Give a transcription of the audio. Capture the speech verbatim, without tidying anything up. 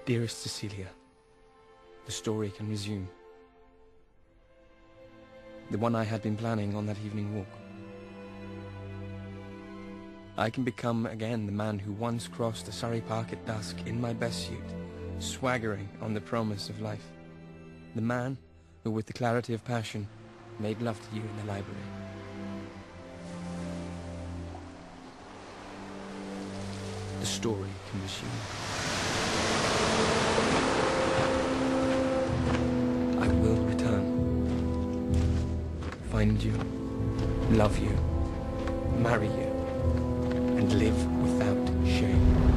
Dearest Cecilia, the story can resume. The one I had been planning on that evening walk. I can become again the man who once crossed the Surrey Park at dusk in my best suit, swaggering on the promise of life. The man who, with the clarity of passion, made love to you in the library. The story can resume. I will return. Find you, love you, marry you, and live without shame.